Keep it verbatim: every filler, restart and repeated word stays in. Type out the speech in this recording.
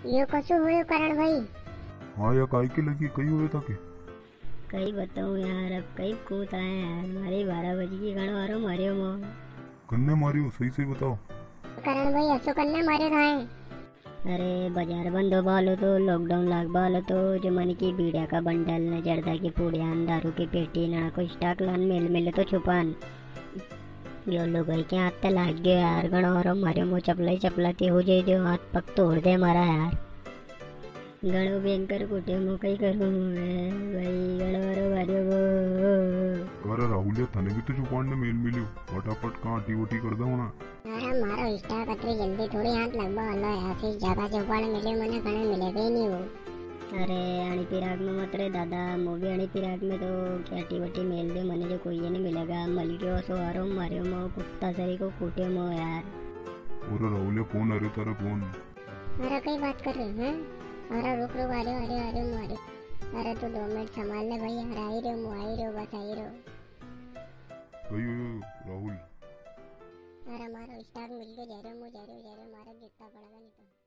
यो कसो होयो करण भाई? हाँ या काय के लगी कई हुए था के कई बताऊं यार, अब कई कूद आए यार। मारी बारह बजे की गण वारो मारियो मो। कन्ने मारी हो सही से बताओ। करण भाई असो करने मारे खाए। अरे बाजार बंद हो बालो तो लॉकडाउन लाग बालो तो जो मन की बीड़िया का बंडल न जर्दा की पूड़ियान दारू की पेटी ना को स्टॉक लान मिल मिले तो छुपान यो लोग के हाथ ते लाग गयो यार। गण वारो मारियो मो चपलाई चपलाती हो जाए जो हाथ पग तोड़ दे मारा यार। गणो भयंकर कुटे मो कई करूं मैं भाई। गण वारो मारियो वो। अरे राहुलिया थाने भी तो चुपान ने मेल मिलियो फटाफट कहाँ टी वोटी कर दो ना। अरे मारो स्टॉक अतरी जल्दी थोड़ी हाथ लगवा वाला है। ऐसी जगह चौपाल मिले मने कणे मिलेगा ही नहीं वो। अरे अणी पिराग में मत रे दादा, मोबी अणी पिराग में तो कैटी वटी मेल दे मने जो कोई नहीं मिलेगा। मल गयो सो आरो मारियो मो कुत्ता सरी को कूटे मो यार। अरे राहुलिया फोन अरे तारा फोन। अरे कई बात कर रहे हैं? अरे रुक रुक अरे अरे अरे मारे। अरे तू दो मिनट संभाल ले भाई। यार आई रो मु आई रो बस आई रो। कई हुए राहुल। अरे मारो स्टॉक मिल गयो। जा रो मु जा रो जा रो मारो जितना पड़ेगा नहीं तो।